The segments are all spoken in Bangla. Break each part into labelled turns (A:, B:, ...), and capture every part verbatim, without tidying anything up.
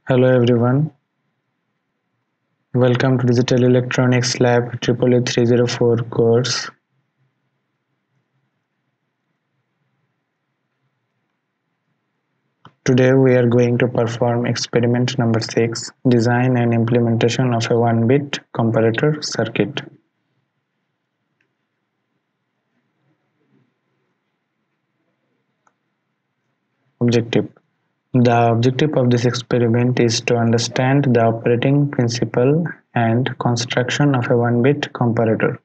A: Hello everyone, welcome to Digital Electronics Lab E E E three oh four course. Today we are going to perform experiment number six, design and implementation of a one bit comparator circuit. Objective. The objective of this experiment is to understand the operating principle and construction of a one bit comparator.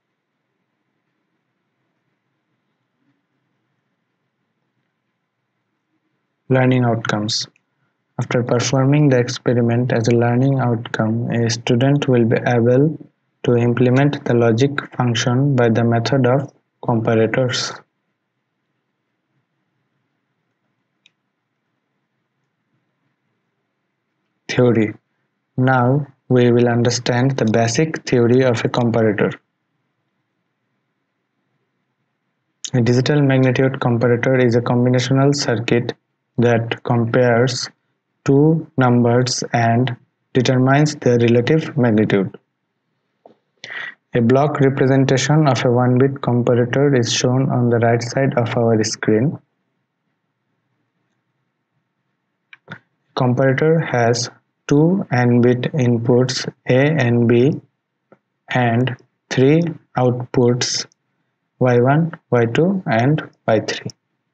A: Learning outcomes. After performing the experiment as a learning outcome, a student will be able to implement the logic function by the method of comparators. Theory. Now we will understand the basic theory of a comparator. A digital magnitude comparator is a combinational circuit that compares two numbers and determines their relative magnitude. A block representation of a one bit comparator is shown on the right side of our screen. Comparator has two n bit inputs A and B and three outputs Y one, Y two and Y three,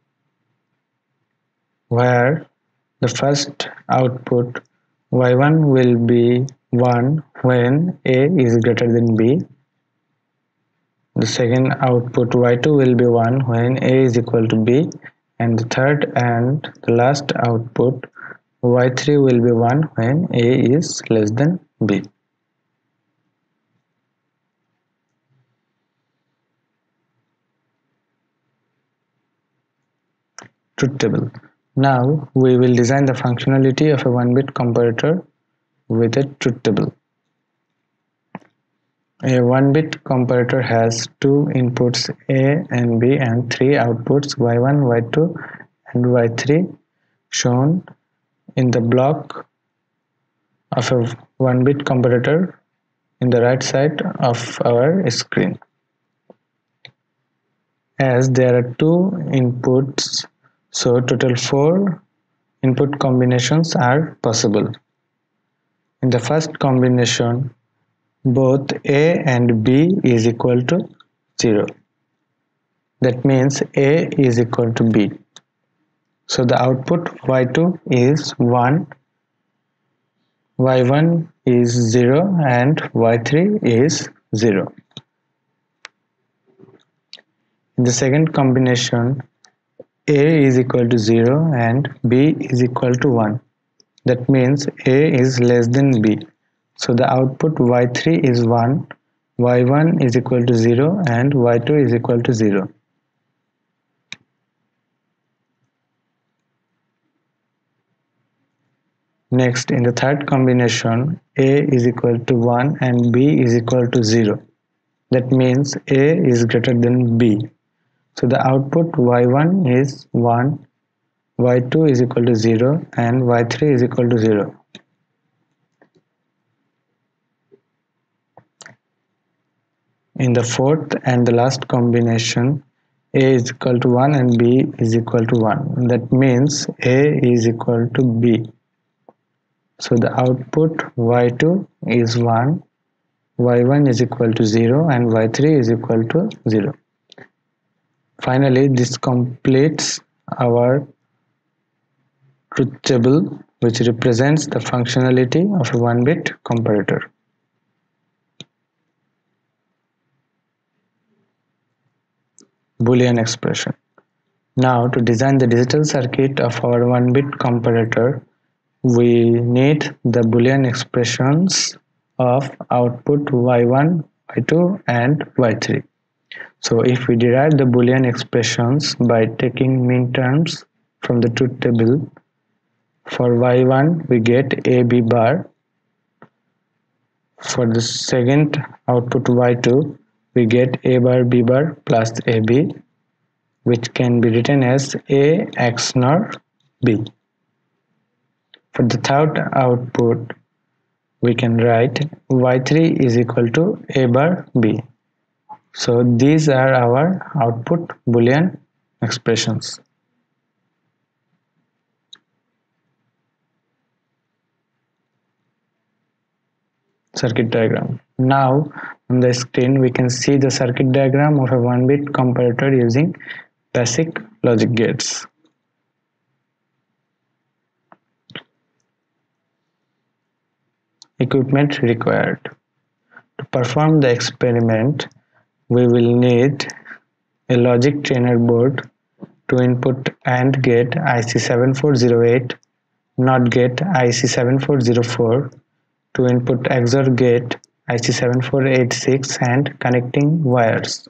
A: where the first output Y one will be one when A is greater than B. The second output Y two will be one when A is equal to B, and the third and the last output Y three will be one when A is less than B. Truth table. Now we will design the functionality of a one bit comparator with a truth table. A one bit comparator has two inputs A and B and three outputs Y one, Y two and Y three shown in the block of a one bit comparator in the right side of our screen. As there are two inputs, so total four input combinations are possible. In the first combination, both A and B is equal to zero. That means A is equal to B. So the output Y two is one, Y one is zero and Y three is zero. In the second combination, A is equal to zero and B is equal to one. That means A is less than B. So the output Y three is one, Y one is equal to zero and Y two is equal to zero. Next, in the third combination, A is equal to one and B is equal to zero. That means A is greater than B. So the output Y one is one, Y two is equal to zero and Y three is equal to zero. In the fourth and the last combination, A is equal to one and B is equal to one. That means A is equal to B. So the output Y two is one, Y one is equal to zero and Y three is equal to zero. Finally, this completes our truth table, which represents the functionality of a one bit comparator. Boolean expression. Now, to design the digital circuit of our one bit comparator, we need the Boolean expressions of output Y one, Y two and Y three. So if we derive the Boolean expressions by taking minterms from the truth table, for Y one we get A B bar. For the second output Y two we get A bar B bar plus A B, which can be written as A X N O R B. For the third output, we can write y three is equal to a bar b. So these are our output Boolean expressions. Circuit diagram. Now on the screen we can see the circuit diagram of a one bit comparator using basic logic gates. Equipment required. To perform the experiment, we will need a logic trainer board to input AND gate I C seven four zero eight, NOT gate I C seven four zero four, to input X O R gate I C seven four eight six and connecting wires.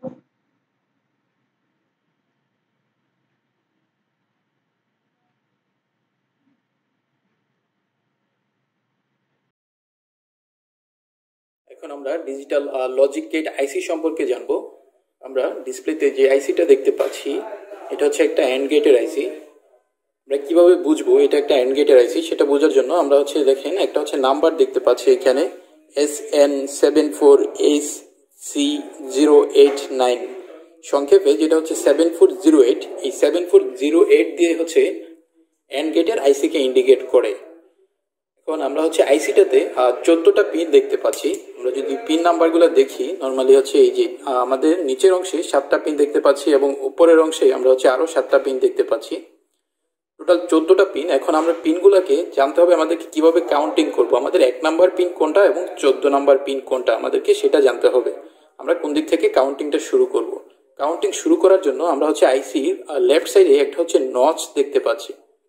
B: এখন আমরা ডিজিটাল লজিক গেট আইসি সম্পর্কে জানবো। আমরা ডিসপ্লেতে যে আইসিটা দেখতে পাচ্ছি এটা হচ্ছে একটা অ্যান্ড গেটের আইসি। আমরা কিভাবে বুঝবো এটা একটা অ্যান্ড গেটের আইসি সেটা বোঝার জন্য আমরা হচ্ছে দেখেন একটা হচ্ছে নাম্বার দেখতে পাচ্ছি এখানে S N seven four H C zero eight nine, সংক্ষেপে যেটা হচ্ছে সেভেন ফোর জিরো এইট। এই সেভেন ফোর জিরো এইট দিয়ে হচ্ছে অ্যান্ড গেটের আইসিকে ইন্ডিকেট করে। এখন আমরা হচ্ছে আইসিটাতে চোদ্দোটা পিন দেখতে পাচ্ছি। আমরা যদি পিন নাম্বারগুলো দেখি নর্মালি হচ্ছে এই যে আমাদের নিচের অংশে সাতটা পিন দেখতে পাচ্ছি এবং উপরের অংশে আমরা হচ্ছে আরও সাতটা পিন দেখতে পাচ্ছি, টোটাল চোদ্দোটা পিন। এখন আমরা পিনগুলোকে জানতে হবে আমাদেরকে কিভাবে কাউন্টিং করব, আমাদের এক নাম্বার পিন কোনটা এবং চোদ্দ নাম্বার পিন কোনটা আমাদেরকে সেটা জানতে হবে। আমরা কোন দিক থেকে কাউন্টিংটা শুরু করব। কাউন্টিং শুরু করার জন্য আমরা হচ্ছে আইসির লেফট সাইডে একটা হচ্ছে নচ দেখতে পাচ্ছি।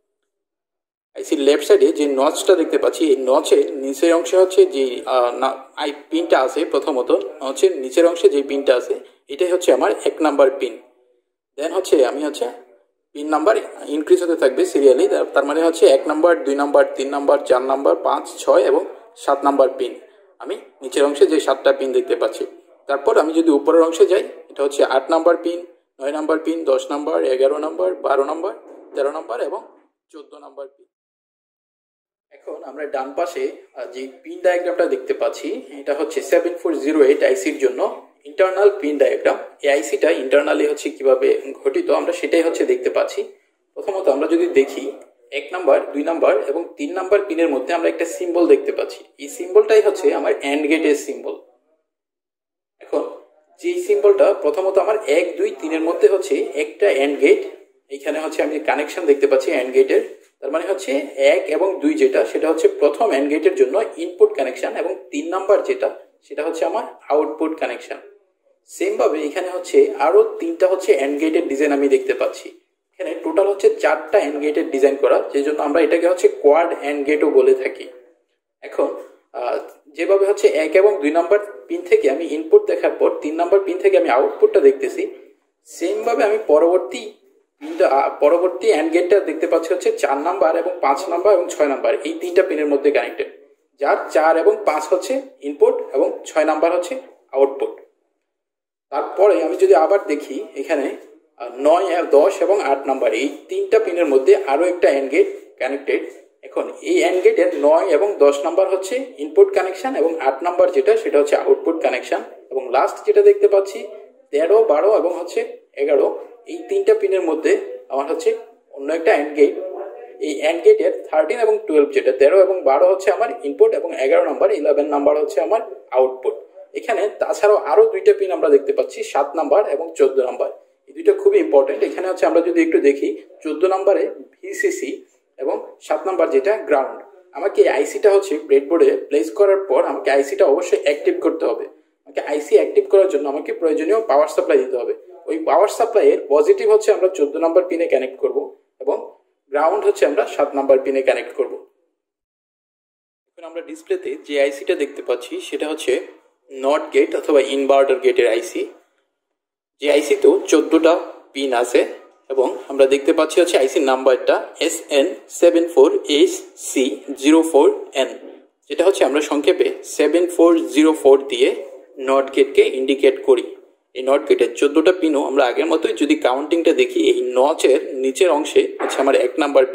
B: আইসির লেফট সাইডে যে নচটা দেখতে পাচ্ছি এই নচের নিচের অংশে হচ্ছে যে আই পিনটা আছে, প্রথমত হচ্ছে নিচের অংশে যে পিনটা আছে এটাই হচ্ছে আমার এক নাম্বার পিন। দেন হচ্ছে আমি হচ্ছে পিন নাম্বার ইনক্রিজ হতে থাকবে সিরিয়ালি, তার মানে হচ্ছে এক নাম্বার, দুই নাম্বার, তিন নাম্বার, চার নাম্বার, পাঁচ, ছয় এবং সাত নাম্বার পিন আমি নিচের অংশে যে সাতটা পিন দেখতে পাচ্ছি। তারপর আমি যদি উপরের অংশে যাই এটা হচ্ছে আট নাম্বার পিন, নয় নাম্বার পিন, দশ নাম্বার, এগারো নাম্বার, বারো নাম্বার, তেরো নাম্বার এবং চোদ্দ নাম্বার পিন। এখন আমরা ডান পাশে যে পিন ডায়াগ্রামটা দেখতে পাচ্ছি এটা হচ্ছে সেভেন ফোর জিরো এইট আইসির জন্য ইন্টারনাল পিন ডায়াগ্রাম। এই আইসিটা ইন্টারনালি হচ্ছে কিভাবে ঘটিত আমরা সেটাই হচ্ছে দেখতে পাচ্ছি। প্রথমত আমরা যদি দেখি এক নাম্বার, দুই নাম্বার এবং তিন নাম্বার পিনের মধ্যে আমরা একটা সিম্বল দেখতে পাচ্ছি। এই সিম্বলটাই হচ্ছে আমার অ্যান্ড গেটের সিম্বল। এখন যে সিম্বলটা প্রথমত আমার এক, দুই, তিনের মধ্যে হচ্ছে একটা অ্যান্ড গেট, এখানে হচ্ছে আমি কানেকশন দেখতে পাচ্ছি অ্যান্ড গেটের, তার মানে হচ্ছে এক এবং দুই যেটা সেটা হচ্ছে প্রথম অ্যান্ড গেটের জন্য ইনপুট কানেকশন এবং তিন নাম্বার যেটা সেটা হচ্ছে আমার আউটপুট কানেকশন। সেম ভাবে এখানে হচ্ছে আরো তিনটা হচ্ছে অ্যান্ড গেটের ডিজাইন আমি দেখতে পাচ্ছি। এখানে টোটাল হচ্ছে চারটা অ্যান্ড গেটের ডিজাইন করা, যে জন্য আমরা এটাকে হচ্ছে কোয়াড অ্যান্ড গেটও বলে থাকি। এখন যেভাবে হচ্ছে এক এবং দুই নাম্বার পিন থেকে আমি ইনপুট দেখার পর তিন নাম্বার পিন থেকে আমি আউটপুটটা দেখতেছি, সেম ভাবে আমি পরবর্তী পিনটা পরবর্তী অ্যান্ড গেটটা দেখতে পাচ্ছি হচ্ছে চার নাম্বার এবং পাঁচ নাম্বার এবং ছয় নাম্বার এই তিনটা পিনের মধ্যে কানেক্টেড, যার চার এবং পাঁচ হচ্ছে ইনপুট এবং ছয় নাম্বার হচ্ছে আউটপুট। তারপরে আমি যদি আবার দেখি এখানে নয়, দশ এবং আট নাম্বার এই তিনটা পিনের মধ্যে আরো একটা অ্যান্ড গেট কানেক্টেড। এখন এই অ্যান্ড গেটের নয় এবং দশ নাম্বার হচ্ছে ইনপুট কানেকশন এবং আট নাম্বার যেটা সেটা হচ্ছে আউটপুট কানেকশন, এবং লাস্ট যেটা দেখতে পাচ্ছি তেরো, বারো এবং হচ্ছে এগারো এই তিনটা পিনের মধ্যে আমার হচ্ছে অন্য একটা অ্যান্ড গেট। এই অ্যান্ড গেটের থার্টিন এবং টুয়েলভ যেটা তেরো এবং বারো হচ্ছে আমার ইনপুট এবং এগারো নাম্বার ইলেভেন নাম্বার হচ্ছে আমার আউটপুট। এখানে তাছাড়াও আরো দুইটা পিন আমরা দেখতে পাচ্ছি সাত নাম্বার এবং চোদ্দ নাম্বার, এই দুইটা খুবই ইম্পর্টেন্ট। এখানে হচ্ছে আমরা যদি একটু দেখি চোদ্দ নাম্বারে ভিসিসি এবং সাত নাম্বার যেটা গ্রাউন্ড। আমাকে আইসিটা হচ্ছে ব্রেডবোর্ডে প্লেস করার পর আমাকে আইসিটা অবশ্যই অ্যাক্টিভ করতে হবে। আমাকে আইসি অ্যাক্টিভ করার জন্য আমাকে প্রয়োজনীয় পাওয়ার সাপ্লাই দিতে হবে। ওই পাওয়ার সাপ্লাইয়ের পজিটিভ হচ্ছে আমরা চোদ্দ নাম্বার পিনে কানেক্ট করব এবং গ্রাউন্ড হচ্ছে আমরা সাত নাম্বার পিনে কানেক্ট করব। এখন আমরা ডিসপ্লেতে যে আইসিটা দেখতে পাচ্ছি সেটা হচ্ছে নট গেট অথবা ইনভার্টার গেটের আইসি। যে আইসিতেও চোদ্দটা পিন আছে এবং আমরা দেখতে পাচ্ছি হচ্ছে আইসির নাম্বারটা S N seven four H C zero four N, যেটা হচ্ছে আমরা সংক্ষেপে সেভেন ফোর জিরো ফোর দিয়ে নট গেটকে ইন্ডিকেট করি। এই নট গেটের চোদ্দটা পিনও আমরা আগের মতোই যদি কাউন্টিংটা দেখি এই নচের নিচের অংশে হচ্ছে আমার এক নাম্বার পিন,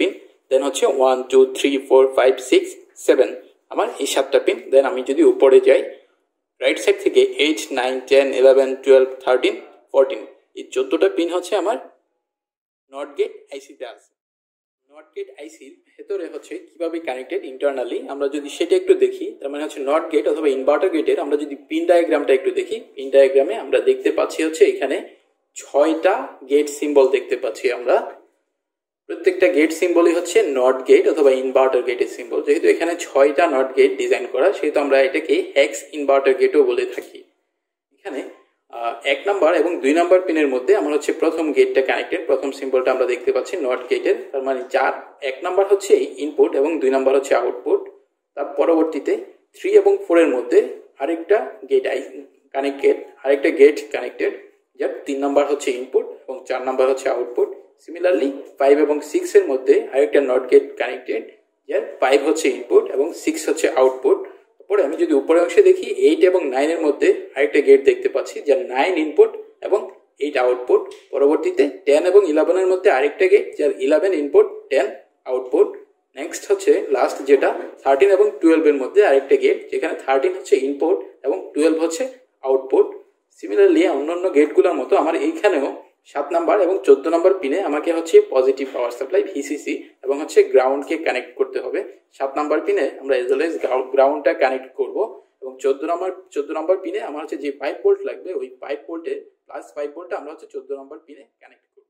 B: দেন হচ্ছে one two three four five six seven, আমার এই সাতটা পিন। দেন আমি যদি উপরে যাই রাইট সাইড থেকে eight nine ten eleven twelve thirteen fourteen, এই চোদ্দোটা পিন হচ্ছে আমার নট গেট আইসিতে আছে। নট গেট আইসির ভেতরে হচ্ছে কিভাবে কানেক্টেড ইন্টারনালি আমরা যদি সেটা একটু দেখি, তার মানে হচ্ছে নট গেট অথবা ইনভার্টার গেটের আমরা যদি পিন ডায়াগ্রামটা একটু দেখি, পিন ডায়াগ্রামে আমরা দেখতে পাচ্ছি হচ্ছে এখানে ছয়টা গেট সিম্বল দেখতে পাচ্ছি আমরা। প্রত্যেকটা গেট সিম্বলই হচ্ছে নট গেট অথবা ইনভার্টার গেটের সিম্বল। যেহেতু এখানে ছয়টা নট গেট ডিজাইন করা, সেহেতু আমরা এটাকে হেক্স ইনভার্টার গেটও বলে থাকি। এখানে এক নাম্বার এবং দুই নাম্বার পিনের মধ্যে আমার হচ্ছে প্রথম গেটটা কানেক্টেড, প্রথম সিম্বলটা আমরা দেখতে পাচ্ছি নট গেটের, তার মানে চার এক নাম্বার হচ্ছে ইনপুট এবং দুই নাম্বার হচ্ছে আউটপুট। তার পরবর্তীতে থ্রি এবং ফোরের মধ্যে আরেকটা গেট আই কানেক্টেড আরেকটা গেট কানেক্টেড, যার তিন নাম্বার হচ্ছে ইনপুট এবং চার নাম্বার হচ্ছে আউটপুট। সিমিলারলি ফাইভ এবং সিক্স এর মধ্যে আরেকটা নট গেট কানেক্টেড, যার ফাইভ হচ্ছে ইনপুট এবং সিক্স হচ্ছে আউটপুট। তারপরে আমি যদি উপরের অংশে দেখি এইট এবং নাইনের মধ্যে আরেকটা গেট দেখতে পাচ্ছি, যার নাইন ইনপুট এবং এইট আউটপুট। পরবর্তীতে টেন এবং ইলেভেনের মধ্যে আরেকটা গেট, যার eleven input ten output. Next হচ্ছে লাস্ট যেটা থার্টিন এবং টুয়েলভের মধ্যে আরেকটা গেট, যেখানে থার্টিন হচ্ছে ইনপুট এবং টুয়েলভ হচ্ছে আউটপুট। সিমিলারলি অন্যান্য গেটগুলোর মতো আমার এইখানেও সাত নাম্বার এবং চোদ্দ নাম্বার পিনে আমাকে হচ্ছে পজিটিভ পাওয়ার সাপ্লাই ভিসিসি এবং হচ্ছে গ্রাউন্ডকে কানেক্ট করতে হবে। সাত নাম্বার পিনে আমরা এজ ওয়েল এজ গ্রাউন্ডটা কানেক্ট করব এবং চোদ্দ নাম্বার চোদ্দ নাম্বার পিনে আমার হচ্ছে যে ফাইভ ভোল্ট লাগবে, ওই ফাইভ ভোল্টের প্লাস ফাইভ ভোল্টটা আমরা হচ্ছে চোদ্দ নাম্বার পিনে কানেক্ট করব।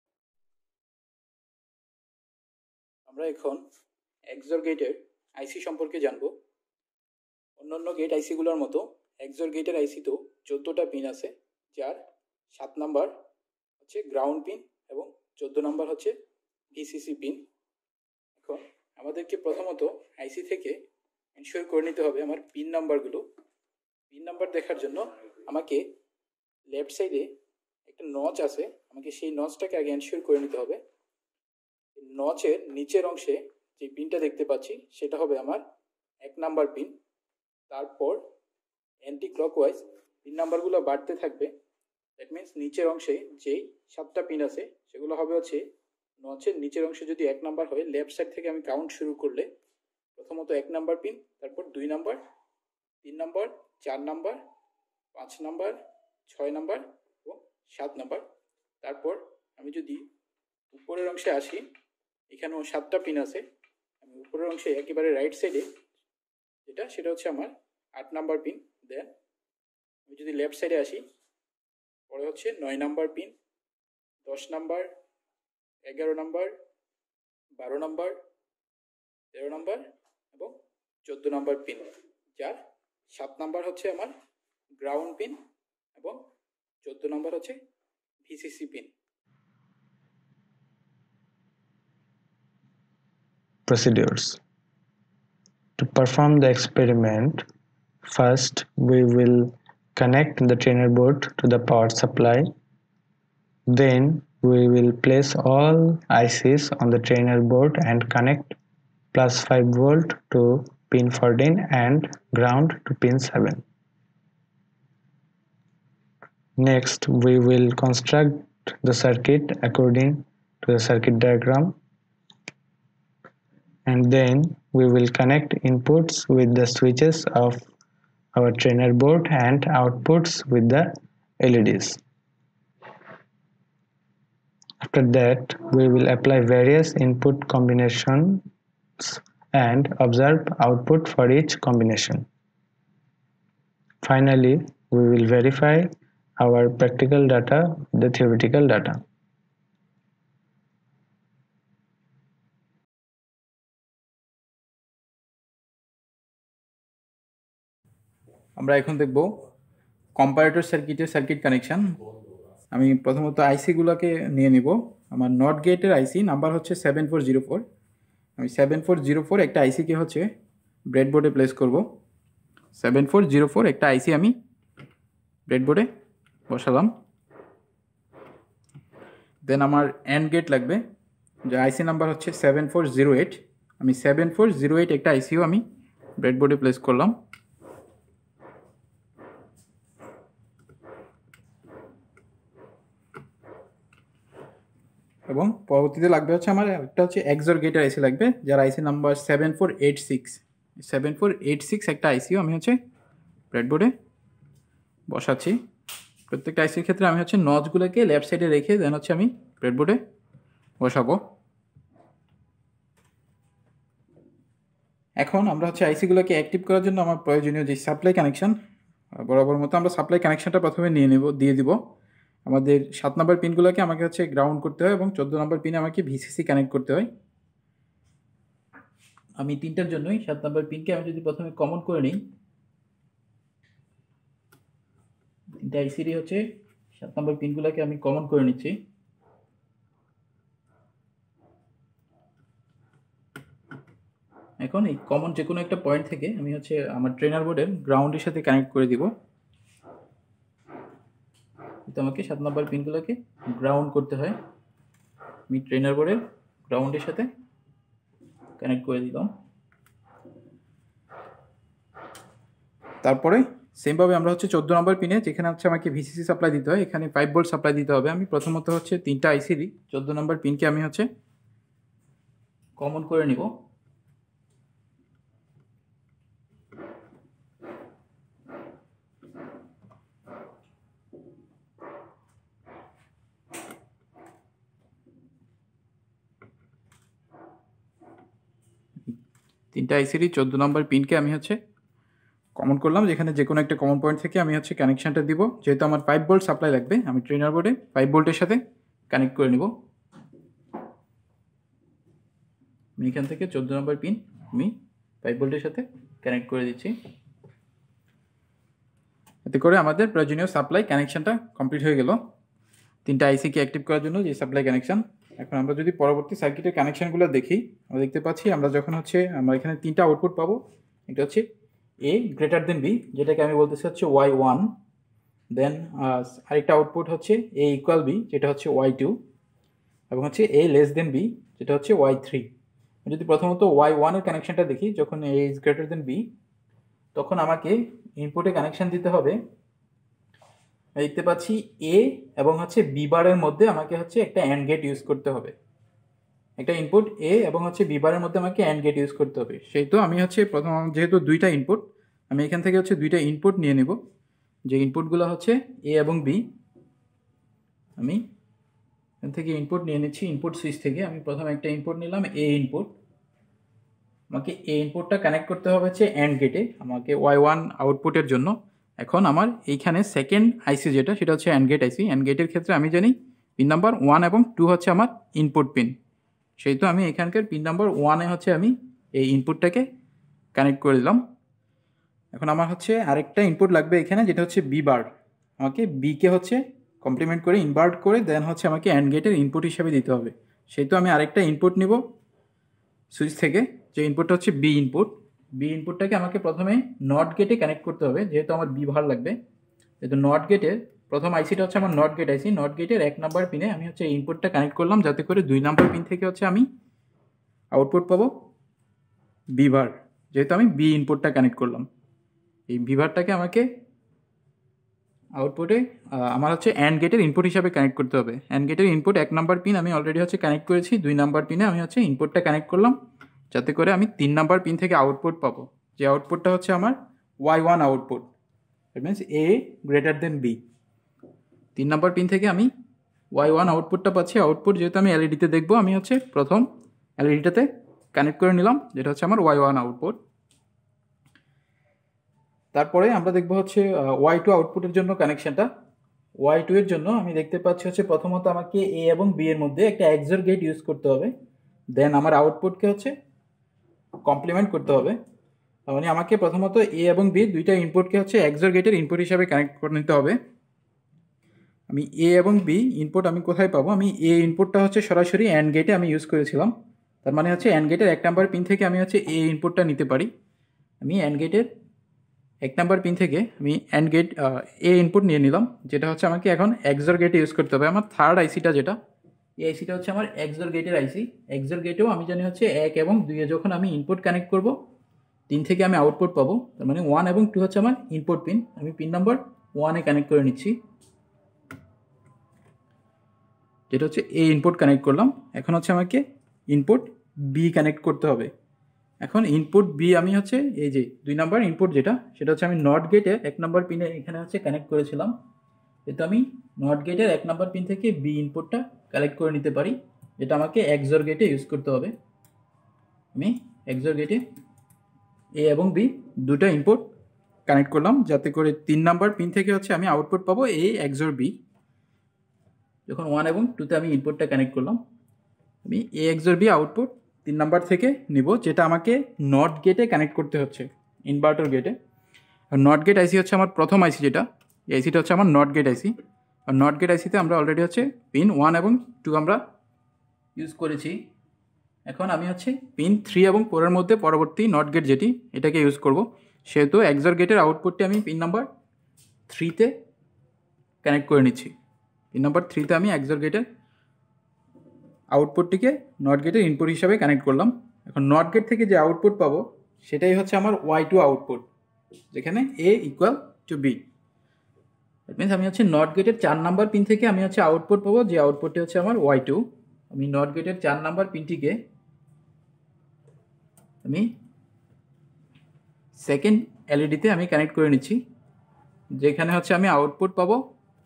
B: আমরা এখন এক্সর গেটের আইসি সম্পর্কে জানবো। অন্যান্য গেট আইসিগুলোর মতো এক্সর গেটের আইসিতেও চোদ্দোটা পিন আছে, যার সাত নাম্বার হচ্ছে গ্রাউন্ড পিন এবং চোদ্দো নাম্বার হচ্ছে ভিসিসি পিন। এখন আমাদেরকে প্রথমত আইসি থেকে এনশিওর করে নিতে হবে আমার পিন নাম্বারগুলো। পিন নাম্বার দেখার জন্য আমাকে লেফট সাইডে একটা নচ আছে, আমাকে সেই নচটাকে আগে এনশিওর করে নিতে হবে। নচের নিচের অংশে যে পিনটা দেখতে পাচ্ছি সেটা হবে আমার এক নাম্বার পিন। তারপর অ্যান্টি ক্লকওয়াইজ পিন নাম্বারগুলো বাড়তে থাকবে। দ্যাট মিনস নিচের অংশে যেই সাতটা পিন আছে সেগুলো হবে হচ্ছে নচের নিচের অংশে যদি এক নাম্বার হয়, লেফট সাইড থেকে আমি কাউন্ট শুরু করলে প্রথমত এক নাম্বার পিন, তারপর দুই নাম্বার, তিন নাম্বার, চার নাম্বার, পাঁচ নাম্বার, ছয় নাম্বার এবং সাত নাম্বার। তারপর আমি যদি উপরের অংশে আসি, এখানেও সাতটা পিন আছে। আমি উপরের অংশে একেবারে রাইট সাইডে যেটা সেটা হচ্ছে আমার আট নাম্বার পিন। দেন আমি যদি লেফট সাইডে আসি, পরে হচ্ছে নয় নাম্বার পিন, দশ নাম্বার, এগারো নাম্বার, বারো নাম্বার, তেরো নাম্বার এবং চোদ্দো নাম্বার পিন, যার সাত নাম্বার হচ্ছে আমার গ্রাউন্ড পিন এবং চোদ্দো নাম্বার হচ্ছে VCC pin.
A: Procedures. To perform the experiment, first we will connect the trainer board to the power supply. Then we will place all I Cs on the trainer board and connect plus five volt to pin fourteen and ground to pin seven. Next, we will construct the circuit according to the circuit diagram, and then we will connect inputs with the switches of our trainer board and outputs with the L E Ds. After that, we will apply various input combinations and observe output for each combination. Finally, we will verify our practical data with the theoretical data.
B: আমরা এখন দেখব কম্পারেটর সার্কিটের সার্কিট কানেকশন। আমি প্রথমত আইসিগুলোকে নিয়ে নিব। আমার নট গেটের আইসি নাম্বার হচ্ছে সেভেন ফোর জিরো ফোর। আমি সেভেন ফোর জিরো ফোর একটা আইসিকে হচ্ছে ব্রেডবোর্ডে প্লেস করব। সেভেন ফোর জিরো ফোর একটা আইসি আমি ব্রেডবোর্ডে বসালাম। দেন আমার অ্যান্ড গেট লাগবে, যে আইসি নাম্বার হচ্ছে সেভেন ফোর জিরো এইট। আমি সেভেন ফোর জিরো এইট একটা আইসিও আমি ব্রেডবোর্ডে প্লেস করলাম। এবং পরবর্তীতে লাগবে হচ্ছে আমার একটা হচ্ছে এক্সর গেটের আইসি লাগবে, যার IC number seven four eight six seven four eight six একটা আইসিও আমি হচ্ছে ব্রেডবোর্ডে বসাচ্ছি। প্রত্যেকটা আইসির ক্ষেত্রে আমি হচ্ছে নচগুলোকে লেফট সাইডে রেখে দেন হচ্ছে আমি ব্রেডবোর্ডে বসাবো। এখন আমরা হচ্ছে আইসিগুলোকে অ্যাক্টিভ করার জন্য আমার প্রয়োজনীয় যে সাপ্লাই কানেকশান, বরাবর মতো আমরা সাপ্লাই কানেকশানটা প্রথমে নিয়ে নেব দিয়ে দিব। আমাদের সাত নম্বর পিনগুলোকে আমাকে হচ্ছে গ্রাউন্ড করতে হয় এবং চোদ্দো নম্বর পিনে আমাকে ভিসিসি কানেক্ট করতে হয়। আমি তিনটার জন্যই সাত নম্বর পিনকে আমি যদি প্রথমে কমন করে নিই, তিনটা আইসিরই হচ্ছে সাত নম্বর পিনগুলোকে আমি কমন করে নিচ্ছি। এখন এই কমন যে কোনো একটা পয়েন্ট থেকে আমি হচ্ছে আমার ট্রেনার বোর্ডের গ্রাউন্ডের সাথে কানেক্ট করে দিব। তো আমাকে সাত নম্বর পিনগুলোকে গ্রাউন্ড করতে হয়, আমি ট্রেনার বোর্ডের গ্রাউন্ডের সাথে কানেক্ট করে দিলাম। তারপরে সেমভাবে আমরা হচ্ছে চোদ্দো নম্বর পিনে যেখানে হচ্ছে আমাকে ভিসিসি সাপ্লাই দিতে হয়, এখানে ফাইভ ভোল্ট সাপ্লাই দিতে হবে। আমি প্রথমত হচ্ছে তিনটা আইসিরই চোদ্দো নম্বর পিনকে আমি হচ্ছে কমন করে নিব। তিনটা আইসিরই চোদ্দো নম্বর পিনকে আমি হচ্ছে কমন করলাম, যেখানে যে কোনো একটা কমন পয়েন্ট থেকে আমি হচ্ছে কানেকশানটা দিব। যেহেতু আমার ফাইভ ভোল্ট সাপ্লাই লাগবে, আমি ট্রেনার বোর্ডে ফাইভ ভোল্টের সাথে কানেক্ট করে নিব। আমি এখান থেকে চোদ্দো নম্বর পিন আমি ফাইভ ভোল্টের সাথে কানেক্ট করে দিচ্ছি। এতে করে আমাদের প্রয়োজনীয় সাপ্লাই কানেকশানটা কমপ্লিট হয়ে গেল তিনটা আইসিকে অ্যাক্টিভ করার জন্য যে সাপ্লাই কানেকশান। এখন আমরা যদি পরবর্তী সার্কিটের কানেকশানগুলো দেখি, আমরা দেখতে পাচ্ছি আমরা যখন হচ্ছে আমরা এখানে তিনটা আউটপুট পাবো। এটা হচ্ছে এ গ্রেটার দেন বি, যেটাকে আমি বলতেছি হচ্ছে ওয়াই ওয়ান। দেন আরেকটা আউটপুট হচ্ছে এ ইকুয়াল বি, যেটা হচ্ছে ওয়াই টু, এবং হচ্ছে এ লেস দেন বি, যেটা হচ্ছে ওয়াই থ্রি। যদি প্রথমত ওয়াই ওয়ানের কানেকশানটা দেখি, যখন A is greater than B তখন আমাকে ইনপুটে কানেকশান দিতে হবে। দেখতে পাচ্ছি এ এবং হচ্ছে বি বারের মধ্যে আমাকে হচ্ছে একটা অ্যান্ড গেট ইউজ করতে হবে। একটা ইনপুট এ এবং হচ্ছে বি বারের মধ্যে আমাকে অ্যান্ড গেট ইউজ করতে হবে। সেই তো আমি হচ্ছে প্রথম যেহেতু দুইটা ইনপুট, আমি এখান থেকে হচ্ছে দুইটা ইনপুট নিয়ে নেব। যে ইনপুটগুলো হচ্ছে এ এবং বি, আমি এখান থেকে ইনপুট নিয়ে নিচ্ছি। ইনপুট সুইচ থেকে আমি প্রথম একটা ইনপুট নিলাম এ ইনপুট। আমাকে এ ইনপুটটা কানেক্ট করতে হবে হচ্ছে অ্যান্ড গেটে আমাকে ওয়াই ওয়ান আউটপুটের জন্য। এখন আমার এইখানে সেকেন্ড আইসি যেটা, সেটা হচ্ছে অ্যান্ড গেট আইসি। অ্যান্ড গেটের ক্ষেত্রে আমি জানি পিন নাম্বার ওয়ান এবং টু হচ্ছে আমার ইনপুট পিন। সেই তো আমি এখানকার পিন নাম্বার ওয়ানে হচ্ছে আমি এই ইনপুটটাকে কানেক্ট করে দিলাম। এখন আমার হচ্ছে আরেকটা ইনপুট লাগবে এখানে, যেটা হচ্ছে বি বার। আমাকে বিকে হচ্ছে কমপ্লিমেন্ট করে ইনভার্ট করে দেন হচ্ছে আমাকে অ্যান্ড গেটের ইনপুট হিসাবে দিতে হবে। সেই তো আমি আরেকটা ইনপুট নিব সুইচ থেকে, যে ইনপুটটা হচ্ছে বি ইনপুট। বি ইনপুটটাকে আমাকে প্রথমে নট গেটে কানেক্ট করতে হবে, যেহেতু আমার বি ভার লাগবে। যেহেতু নট গেটের প্রথম আইসিটা হচ্ছে আমার নট গেট আইসি, নট গেটের এক নাম্বার পিনে আমি হচ্ছে ইনপুটটা কানেক্ট করলাম, যাতে করে দুই নাম্বার পিন থেকে হচ্ছে আমি আউটপুট পাবো বি ভার। যেহেতু আমি বি ইনপুটটা কানেক্ট করলাম, এই বি ভারটাকে আমাকে আউটপুটে আমার হচ্ছে অ্যান্ড গেটের ইনপুট হিসাবে কানেক্ট করতে হবে। অ্যান্ড গেটের ইনপুট এক নাম্বার পিন আমি অলরেডি হচ্ছে কানেক্ট করেছি, দুই নাম্বার পিনে আমি হচ্ছে ইনপুটটা কানেক্ট করলাম, যাতে করে আমি তিন নাম্বার পিন থেকে আউটপুট পাবো। যে আউটপুটটা হচ্ছে আমার Y one output, that means A greater than B. তিন নাম্বার পিন থেকে আমি ওয়াই ওয়ান আউটপুটটা পাচ্ছি। আউটপুট যেহেতু আমি এলইডিতে দেখবো, আমি হচ্ছে প্রথম এলইডিটাতে কানেক্ট করে নিলাম, যেটা হচ্ছে আমার ওয়াই ওয়ান আউটপুট। তারপরে আমরা দেখবো হচ্ছে ওয়াই টু আউটপুটের জন্য কানেকশানটা। ওয়াই টু এর জন্য আমি দেখতে পাচ্ছি হচ্ছে প্রথমত আমাকে এ এবং বি এর মধ্যে একটা এক্সর গেট ইউজ করতে হবে। দেন আমার আউটপুটকে হচ্ছে কমপ্লিমেন্ট করতে হবে। মানে আমাকে প্রথমত এ এবং বি দুইটা ইনপুটকে হচ্ছে এক্সর গেটের ইনপুট হিসাবে কানেক্ট করে নিতে হবে। আমি এ এবং বি ইনপুট আমি কোথায় পাবো? আমি এ ইনপুটটা হচ্ছে সরাসরি অ্যান্ড গেটে আমি ইউজ করেছিলাম। তার মানে হচ্ছে অ্যান্ড গেটের এক নাম্বার পিন থেকে আমি হচ্ছে এ ইনপুটটা নিতে পারি। আমি অ্যান্ড গেটের এক নাম্বার পিন থেকে আমি অ্যান্ড গেট এ ইনপুট নিয়ে নিলাম, যেটা হচ্ছে আমাকে এখন এক্সর গেটে ইউজ করতে হবে। আমার থার্ড আইসিটা যেটা, এই আইসিটা হচ্ছে আমার এক্সর গেটের আইসি। এক্সর গেটেও আমি জানি হচ্ছে এক এবং দুইয়ে যখন আমি ইনপুট কানেক্ট করব, তিন থেকে আমি আউটপুট পাবো। তার মানে ওয়ান এবং টু হচ্ছে আমার ইনপুট পিন। আমি পিন নাম্বার ওয়ানে কানেক্ট করে নিচ্ছি। যেটা হচ্ছে এ ইনপুট কানেক্ট করলাম। এখন হচ্ছে আমাকে ইনপুট বি কানেক্ট করতে হবে। এখন ইনপুট বি আমি হচ্ছে এই যে দুই নাম্বার ইনপুট যেটা, সেটা হচ্ছে আমি নট গেটে এক নাম্বার পিনে এখানে হচ্ছে কানেক্ট করেছিলাম। যেহেতু আমি নট গেটের এক নাম্বার পিন থেকে বি ইনপুটটা কালেক্ট করে নিতে পারি, যেটা আমাকে এক্সর গেটে ইউজ করতে হবে। আমি এক্সর গেটে এ এবং বি দুটো ইনপুট কানেক্ট করলাম, যাতে করে তিন নাম্বার পিন থেকে হচ্ছে আমি আউটপুট পাবো এ এক্সর বি। যখন ওয়ান এবং টুতে আমি ইনপুটটা কানেক্ট করলাম, আমি এ এক্সর বি আউটপুট তিন নাম্বার থেকে নিব, যেটা আমাকে নট গেটে কানেক্ট করতে হচ্ছে, ইনভার্টার গেটে। আর নট গেট আইসি হচ্ছে আমার প্রথম আইসি, যেটা এই আইসিটা হচ্ছে আমার নট গেট আইসি। আর নট গেট আইসিতে আমরা অলরেডি হচ্ছে পিন ওয়ান এবং টু আমরা ইউজ করেছি। এখন আমি হচ্ছে পিন থ্রি এবং ফোরের মধ্যে পরবর্তী নট গেট যেটি, এটাকে ইউজ করব। সেহেতু এক্সর গেটের আউটপুটটি আমি পিন নাম্বার থ্রিতে কানেক্ট করে নিচ্ছি। পিন নাম্বার থ্রিতে আমি এক্সর গেটের আউটপুটটিকে নট গেটের ইনপুট হিসাবে কানেক্ট করলাম। এখন নট গেট থেকে যে আউটপুট পাবো সেটাই হচ্ছে আমার ওয়াই টু আউটপুট, যেখানে A equal to B. That means আমি হচ্ছে নট গেটের চার নাম্বার পিন থেকে আমি হচ্ছে আউটপুট পাবো, যে আউটপুটটি হচ্ছে আমার ওয়াই টু। আমি নট গেটের চার নাম্বার পিনটিকে আমি সেকেন্ড এলইডিতে আমি কানেক্ট করে নিচ্ছি, যেখানে হচ্ছে আমি আউটপুট পাবো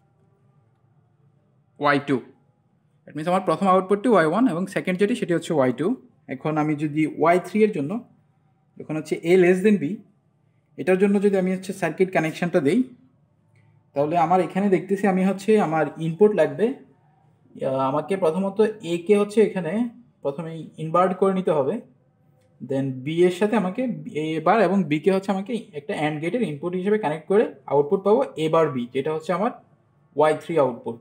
B: ওয়াই টু। দ্যাট মিনস আমার প্রথম আউটপুটটি ওয়াই ওয়ান এবং সেকেন্ড যেটি সেটি হচ্ছে ওয়াই টু। এখন আমি যদি ওয়াই থ্রি এর জন্য, যখন হচ্ছে এ লেস দেন বি, এটার জন্য যদি আমি হচ্ছে সার্কিট কানেকশানটা দিই, তাহলে আমার এখানে দেখতেছি আমি হচ্ছে আমার ইনপুট লাগবে। আমাকে প্রথমত এ কে হচ্ছে এখানে প্রথমে ইনভার্ট করে নিতে হবে, দেন বি এর সাথে আমাকে এ বার এবং বি কে হচ্ছে আমাকে একটা অ্যান্ড গেটের ইনপুট হিসেবে কানেক্ট করে আউটপুট পাবো এ বার বি, যেটা হচ্ছে আমার ওয়াই থ্রি আউটপুট।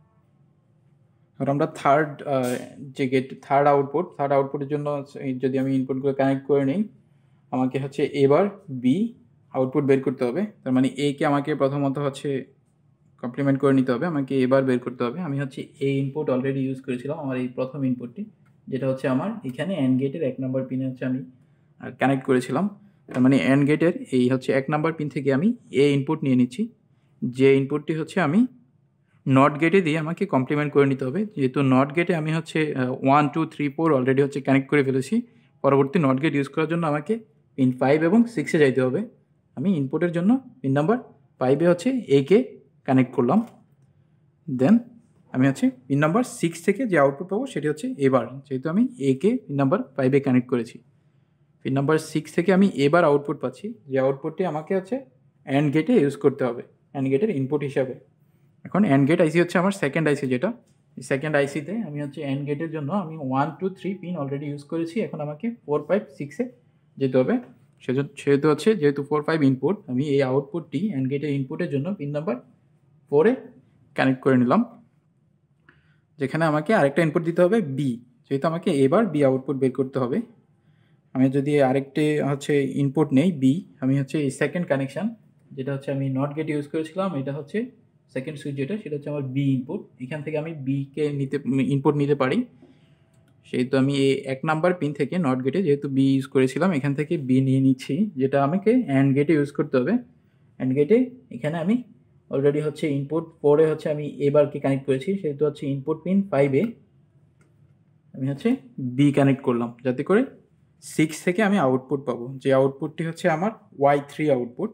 B: আর আমরা থার্ড যে গেট থার্ড আউটপুট থার্ড আউটপুটের জন্য যদি আমি ইনপুটগুলো কানেক্ট করে নিই, আমাকে হচ্ছে এবার বি আউটপুট বের করতে হবে। তার মানে এ কে আমাকে প্রথমত হচ্ছে কমপ্লিমেন্ট করে নিতে হবে, আমাকে এবার বের করতে হবে। আমি হচ্ছে এ ইনপুট অলরেডি ইউজ করেছিলাম, আমার এই প্রথম ইনপুটটি, যেটা হচ্ছে আমার এখানে অ্যান্ড গেটের এক নাম্বার পিনে হচ্ছে আমি কানেক্ট করেছিলাম। তার মানে অ্যান্ড গেটের এই হচ্ছে এক নাম্বার পিন থেকে আমি এ ইনপুট নিয়ে নিচ্ছি, যে ইনপুটটি হচ্ছে আমি নট গেটে দিয়ে আমাকে কমপ্লিমেন্ট করে নিতে হবে। যেহেতু নট গেটে আমি হচ্ছে one two three four already হচ্ছে কানেক্ট করে ফেলেছি, পরবর্তী নট গেট ইউজ করার জন্য আমাকে পিন ফাইভ এবং সিক্সে যাইতে হবে। আমি ইনপুটের জন্য পিন নাম্বার ফাইভে হচ্ছে এ কে কানেক্ট করলাম, দেন আমি হচ্ছে পিন নাম্বার সিক্স থেকে যে আউটপুট পাবো সেটি হচ্ছে এবার, যেহেতু আমি এ কে পিন নাম্বার ফাইভে কানেক্ট করেছি। পিন নাম্বার সিক্স থেকে আমি এবার আউটপুট পাচ্ছি, যে আউটপুটটি আমাকে হচ্ছে অ্যান্ড গেটে ইউজ করতে হবে, অ্যান্ড গেটের ইনপুট হিসাবে। এখন অ্যান্ড গেট আইসি হচ্ছে আমার সেকেন্ড আইসি, যেটা সেকেন্ড আইসিতে আমি হচ্ছে অ্যান্ড গেটের জন্য আমি one two three pin already use করেছি। এখন আমাকে ফোর ফাইভ সিক্সে যেতে হবে। সেজন্য সেহেতু হচ্ছে যেহেতু ফোর ফাইভ ইনপুট, আমি এই আউটপুটটি অ্যান্ড গেটের ইনপুটের জন্য পিন নাম্বার ফোরে কানেক্ট করে নিলাম, যেখানে আমাকে আরেকটা ইনপুট দিতে হবে বি, যেহেতু আমাকে এবার বি আউটপুট বের করতে হবে। আমি যদি আরেকটি হচ্ছে ইনপুট নেই বি, আমি হচ্ছে এই সেকেন্ড কানেকশান, যেটা হচ্ছে আমি নট গেট ইউজ করেছিলাম, এটা হচ্ছে সেকেন্ড সুইচ যেটা, সেটা হচ্ছে আমার বি ইনপুট। এখান থেকে আমি বিকে নিতে ইনপুট নিতে পারি, সেহেতু আমি এই এক নাম্বার পিন থেকে নট গেটে যেহেতু বি ইউজ করেছিলাম, এখান থেকে বি নিয়ে নিচ্ছি, যেটা আমাকে অ্যান্ড গেটে ইউজ করতে হবে। অ্যান্ড গেটে এখানে আমি অলরেডি হচ্ছে ইনপুট ফোরে হচ্ছে আমি এবারকে কানেক্ট করেছি, সেহেতু হচ্ছে ইনপুট পিন ফাইভে আমি হচ্ছে বি কানেক্ট করলাম, যাতে করে সিক্স থেকে আমি আউটপুট পাবো, যে আউটপুটটি হচ্ছে আমার ওয়াই থ্রি আউটপুট।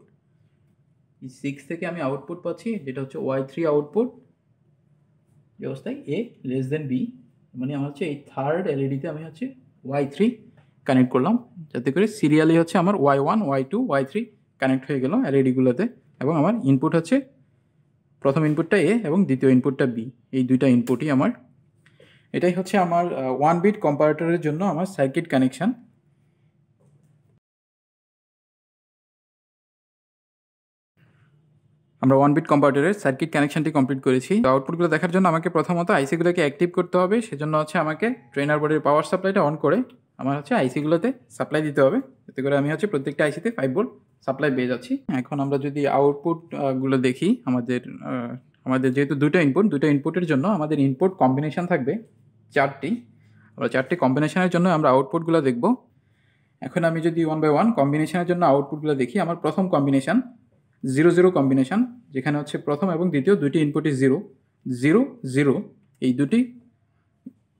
B: সিক্স থেকে আমি আউটপুট পাচ্ছি, যেটা হচ্ছে ওয়াই থ্রি আউটপুট এই অবস্থায় এ লেস দেন বি, মানে আমার হচ্ছে এই থার্ড এলইডিতে আমি হচ্ছে ওয়াই থ্রি কানেক্ট করলাম, যাতে করে সিরিয়ালি হচ্ছে আমার Y one Y two Y three connect হয়ে গেল এলইডিগুলোতে। এবং আমার ইনপুট হচ্ছে প্রথম ইনপুটটা এ এবং দ্বিতীয় ইনপুটটা বি, এই দুইটা ইনপুটই আমার। এটাই হচ্ছে আমার ওয়ান বিট কম্পারেটরের জন্য আমার সার্কিট কানেকশান। আমরা ওয়ান বিট কম্পারেটরের সার্কিট কানেকশনটি কমপ্লিট করেছি। আউটপুটগুলো দেখার জন্য আমাকে প্রথমত আইসিগুলোকে অ্যাক্টিভ করতে হবে, সেজন্য হচ্ছে আমাকে ট্রেনার বোর্ডের পাওয়ার সাপ্লাইটা অন করে আমার হচ্ছে আইসিগুলোতে সাপ্লাই দিতে হবে, যাতে করে আমি হচ্ছে প্রত্যেকটা আইসিতে ফাইভ ভোল্ট সাপ্লাই পেয়ে যাচ্ছি। এখন আমরা যদি আউটপুটগুলো দেখি, আমাদের আমাদের যেহেতু দুটো ইনপুট দুটো ইনপুটের জন্য আমাদের ইনপুট কম্বিনেশান থাকবে চারটি। আমরা চারটি কম্বিনেশনের জন্য আমরা আউটপুটগুলো দেখব। এখন আমি যদি ওয়ান বাই ওয়ান কম্বিনেশনের জন্য আউটপুটগুলো দেখি, আমার প্রথম কম্বিনেশান জিরো জিরো কম্বিনেশান, যেখানে হচ্ছে প্রথম এবং দ্বিতীয় দুইটি ইনপুটই জিরো জিরো জিরো, এই দুটি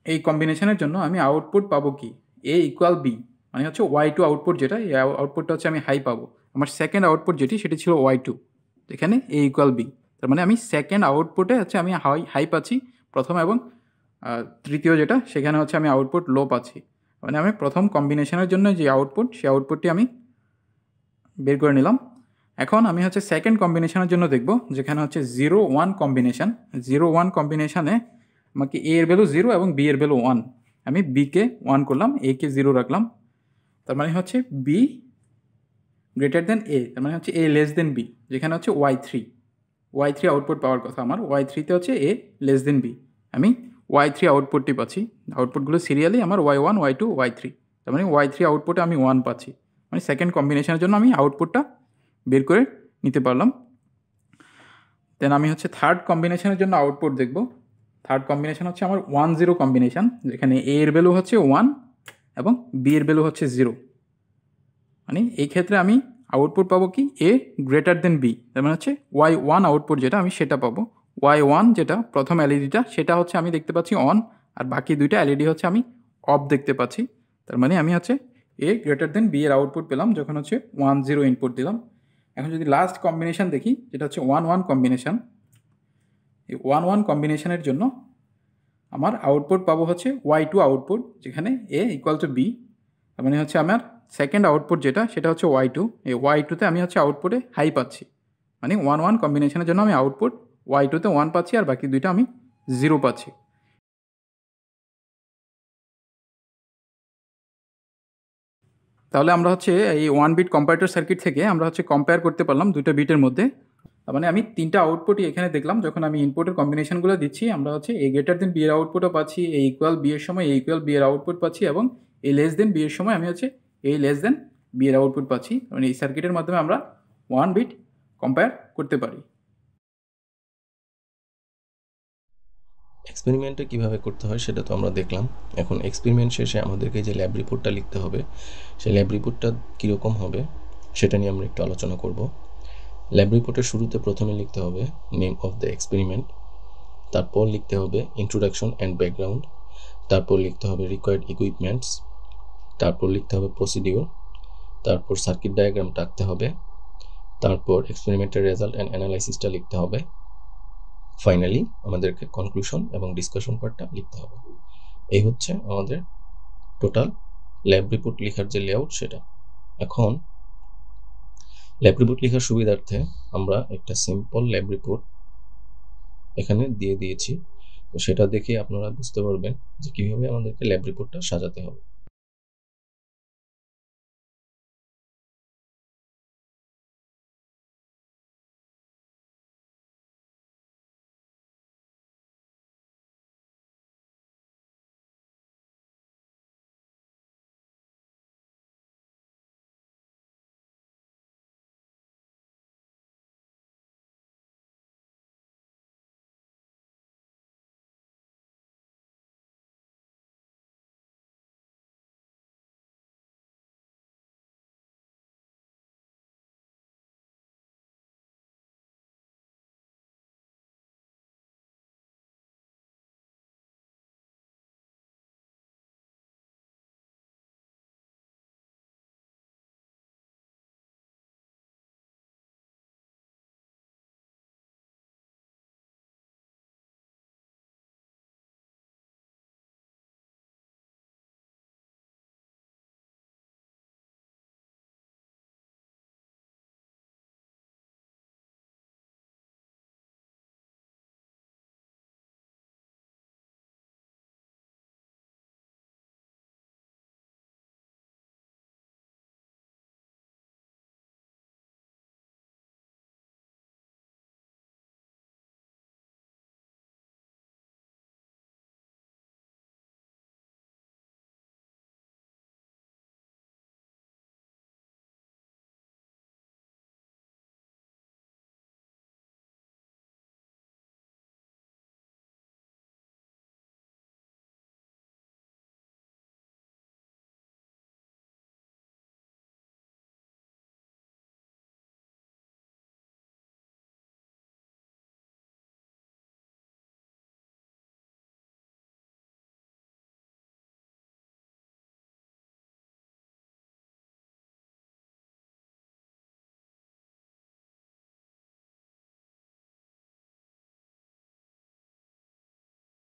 B: এই কম্বিনেশনের জন্য আমি আউটপুট পাবো কি, এ ইকুয়াল বি, মানে হচ্ছে ওয়াই টু আউটপুট যেটা, এই আউটপুটটা হচ্ছে আমি হাই পাবো। আমার সেকেন্ড আউটপুট যেটি সেটি ছিল ওয়াই টু, এখানে এ ইকুয়াল বি, তার মানে আমি সেকেন্ড আউটপুটে হচ্ছে আমি হাই হাই পাচ্ছি প্রথম, এবং তৃতীয় যেটা সেখানে হচ্ছে আমি আউটপুট লো পাচ্ছি। মানে আমি প্রথম কম্বিনেশনের জন্য যে আউটপুট, সেই আউটপুটটি আমি বের করে নিলাম। এখন আমি হচ্ছে সেকেন্ড কম্বিনেশনের জন্য দেখব, যেখানে হচ্ছে zero one combination. Zero one কম্বিনেশানে আমাকে এ এর ভ্যালু জিরো এবং বি এর ভ্যালু ওয়ান, আমি বিকে ওয়ান করলাম, এ কে জিরো রাখলাম, তার মানে হচ্ছে বি গ্রেটার দেন এ, তার মানে হচ্ছে এ লেস দেন বি, যেখানে হচ্ছে Y three, Y three output পাওয়ার কথা আমার, ওয়াই থ্রিতে হচ্ছে এ লেস দেন বি, আমি ওয়াই থ্রি আউটপুটটি পাচ্ছি। আউটপুটগুলো সিরিয়ালি আমার Y one, Y two, Y three, তার মানে ওয়াই থ্রি আউটপুটে আমি ওয়ান পাচ্ছি, মানে সেকেন্ড কম্বিনেশনের জন্য আমি আউটপুটটা বের করে নিতে পারলাম। দেন আমি হচ্ছে থার্ড কম্বিনেশনের জন্য আউটপুট দেখব। থার্ড কম্বিনেশন হচ্ছে আমার ওয়ান জিরো কম্বিনেশান, যেখানে এ এর ভ্যালু হচ্ছে ওয়ান এবং বি এর ভ্যালু হচ্ছে জিরো, মানে এই ক্ষেত্রে আমি আউটপুট পাবো কি, এ গ্রেটার দেন বি, তার মানে হচ্ছে ওয়াই ওয়ান আউটপুট যেটা আমি সেটা পাবো। ওয়াই ওয়ান যেটা প্রথম এলইডিটা, সেটা হচ্ছে আমি দেখতে পাচ্ছি অন, আর বাকি দুইটা এলইডি হচ্ছে আমি অফ দেখতে পাচ্ছি, তার মানে আমি হচ্ছে এ গ্রেটার দেন বি এর আউটপুট পেলাম যখন হচ্ছে ওয়ান জিরো ইনপুট দিলাম। এখন যদি লাস্ট কম্বিনেশান দেখি, যেটা হচ্ছে ওয়ান ওয়ান কম্বিনেশান, এই ওয়ান ওয়ান কম্বিনেশানের জন্য আমার আউটপুট পাবো হচ্ছে ওয়াই টু আউটপুট, যেখানে এ ইকুয়াল টু বি, তার মানে হচ্ছে আমার সেকেন্ড আউটপুট যেটা সেটা হচ্ছে ওয়াই টু, এই ওয়াই টুতে আমি হচ্ছে আউটপুটে হাই পাচ্ছি, মানে ওয়ান ওয়ান কম্বিনেশনের জন্য আমি আউটপুট ওয়াই টুতে ওয়ান পাচ্ছি, আর বাকি দুইটা আমি জিরো পাচ্ছি। তাহলে আমরা হচ্ছে এই ওয়ান বিট কম্পারেটর সার্কিট থেকে আমরা হচ্ছে কম্পেয়ার করতে পারলাম দুটো বিটের মধ্যে। তার মানে আমি তিনটা আউটপুটই এখানে দেখলাম, যখন আমি ইনপুটের কম্বিনেশনগুলো দিচ্ছি আমরা হচ্ছে এ গ্রেটার দেন বি এর আউটপুটও পাচ্ছি, এ ইকুয়াল বি এর সময় এ ইকুয়াল বি এর আউটপুট পাচ্ছি, এবং এ লেস দেন বি এর সময় আমি হচ্ছে এ লেস দেন বি এর আউটপুট পাচ্ছি। মানে এই সার্কিটের মাধ্যমে আমরা ওয়ান বিট কম্পেয়ার করতে পারি।
C: এক্সপেরিমেন্টটা কীভাবে করতে হয় সেটা তো আমরা দেখলাম। এখন এক্সপেরিমেন্ট শেষে আমাদেরকে যে ল্যাব রিপোর্টটা লিখতে হবে, সেই ল্যাব রিপোর্টটা কীরকম হবে সেটা নিয়ে আমরা একটু আলোচনা করব। ল্যাব রিপোর্টের শুরুতে প্রথমে লিখতে হবে নেম অফ দ্য এক্সপেরিমেন্ট, তারপর লিখতে হবে ইন্ট্রোডাকশন অ্যান্ড ব্যাকগ্রাউন্ড, তারপর লিখতে হবে রিকোয়ার্ড ইকুইপমেন্টস, তারপর লিখতে হবে প্রসিডিওর, তারপর সার্কিট ডায়াগ্রাম রাখতে হবে, তারপর এক্সপেরিমেন্টের রেজাল্ট অ্যান্ড অ্যানালাইসিসটা লিখতে হবে, ফাইনালি আমাদেরকে কনক্লুশন এবং ডিসকাশন পার্টটা লিখতে হবে। এই হচ্ছে আমাদের টোটাল ল্যাব রিপোর্ট লেখার যে লেআউট সেটা। এখন ল্যাব রিপোর্ট লেখার সুবিধার্থে আমরা একটা সিম্পল ল্যাব রিপোর্ট এখানে দিয়ে দিয়েছি, তো সেটা দেখে আপনারা বুঝতে পারবেন যে কীভাবে আমাদেরকে ল্যাব রিপোর্টটা সাজাতে হবে।